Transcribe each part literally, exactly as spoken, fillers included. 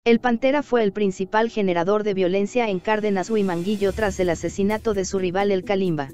El Pantera fue el principal generador de violencia en Cárdenas Huimanguillo tras el asesinato de su rival el Calimba.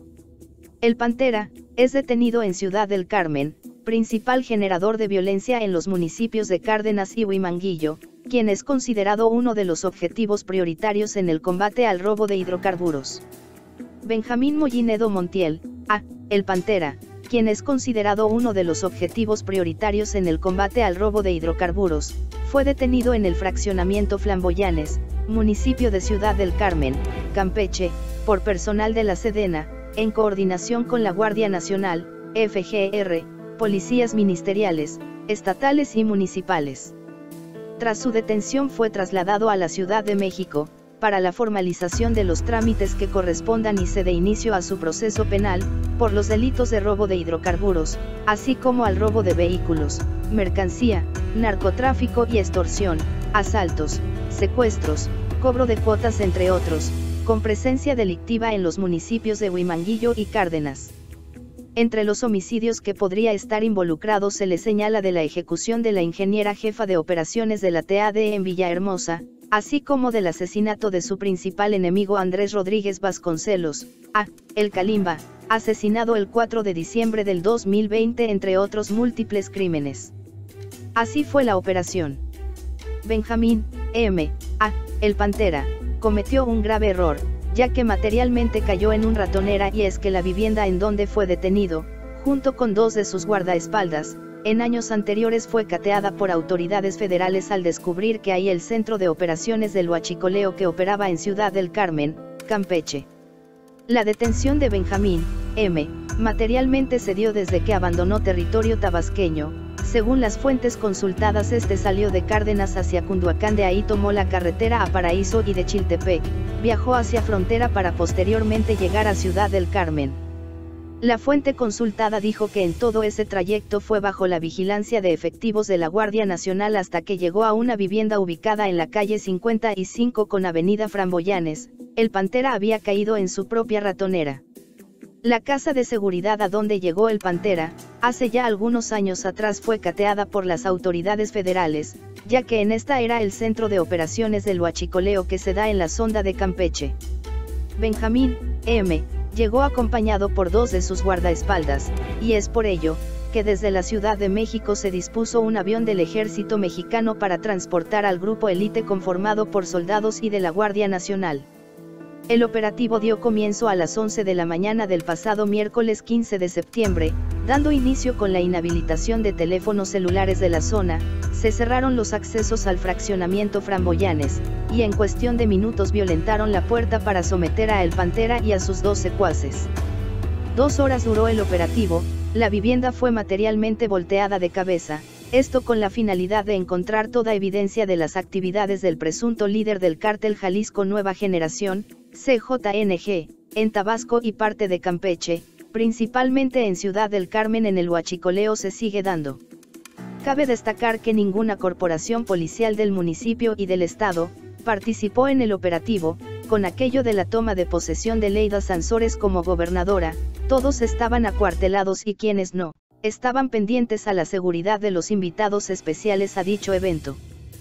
El Pantera es detenido en Ciudad del Carmen, principal generador de violencia en los municipios de Cárdenas y Huimanguillo, quien es considerado uno de los objetivos prioritarios en el combate al robo de hidrocarburos. Benjamín Mollinedo Montiel, a. El Pantera, quien es considerado uno de los objetivos prioritarios en el combate al robo de hidrocarburos, fue detenido en el fraccionamiento Flamboyanes, municipio de Ciudad del Carmen, Campeche, por personal de la Sedena, en coordinación con la Guardia Nacional, F G R, policías ministeriales, estatales y municipales. Tras su detención fue trasladado a la Ciudad de México, para la formalización de los trámites que correspondan y se dé inicio a su proceso penal, por los delitos de robo de hidrocarburos, así como al robo de vehículos, mercancía, narcotráfico y extorsión, asaltos, secuestros, cobro de cuotas entre otros, con presencia delictiva en los municipios de Huimanguillo y Cárdenas. Entre los homicidios que podría estar involucrado se le señala de la ejecución de la ingeniera jefa de operaciones de la T A D en Villahermosa, así como del asesinato de su principal enemigo Andrés Rodríguez Vasconcelos, a. El Calimba, asesinado el cuatro de diciembre del dos mil veinte, entre otros múltiples crímenes. Así fue la operación. Benjamín M. a. El Pantera, cometió un grave error, ya que materialmente cayó en un ratonera, y es que la vivienda en donde fue detenido, junto con dos de sus guardaespaldas, en años anteriores fue cateada por autoridades federales al descubrir que ahí el centro de operaciones del huachicoleo que operaba en Ciudad del Carmen, Campeche. La detención de Benjamín M. materialmente se dio desde que abandonó territorio tabasqueño. Según las fuentes consultadas, este salió de Cárdenas hacia Cunduacán, de ahí tomó la carretera a Paraíso y de Chiltepec, viajó hacia frontera para posteriormente llegar a Ciudad del Carmen. La fuente consultada dijo que en todo ese trayecto fue bajo la vigilancia de efectivos de la Guardia Nacional hasta que llegó a una vivienda ubicada en la calle cincuenta y cinco con avenida Framboyanes. El Pantera había caído en su propia ratonera. La casa de seguridad a donde llegó el Pantera, hace ya algunos años atrás, fue cateada por las autoridades federales, ya que en esta era el centro de operaciones del huachicoleo que se da en la sonda de Campeche. Benjamín M. llegó acompañado por dos de sus guardaespaldas, y es por ello, que desde la Ciudad de México se dispuso un avión del ejército mexicano para transportar al grupo élite conformado por soldados y de la Guardia Nacional. El operativo dio comienzo a las once de la mañana del pasado miércoles quince de septiembre, dando inicio con la inhabilitación de teléfonos celulares de la zona. Se cerraron los accesos al fraccionamiento Framboyanes, y en cuestión de minutos violentaron la puerta para someter a El Pantera y a sus dos secuaces. Dos horas duró el operativo. La vivienda fue materialmente volteada de cabeza, esto con la finalidad de encontrar toda evidencia de las actividades del presunto líder del cártel Jalisco Nueva Generación, C J N G, en Tabasco y parte de Campeche, principalmente en Ciudad del Carmen. En el huachicoleo se sigue dando. Cabe destacar que ninguna corporación policial del municipio y del estado participó en el operativo. Con aquello de la toma de posesión de Leida Sansores como gobernadora, todos estaban acuartelados y quienes no, estaban pendientes a la seguridad de los invitados especiales a dicho evento.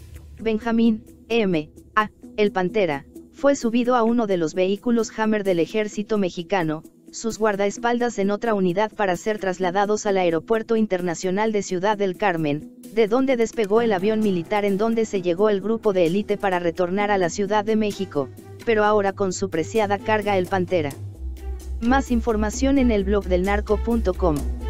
Benjamín M. a. El Pantera fue subido a uno de los vehículos Hammer del ejército mexicano, sus guardaespaldas en otra unidad, para ser trasladados al Aeropuerto Internacional de Ciudad del Carmen, de donde despegó el avión militar en donde se llegó el grupo de élite para retornar a la Ciudad de México, pero ahora con su preciada carga El Pantera. Más información en el blog del narco punto com.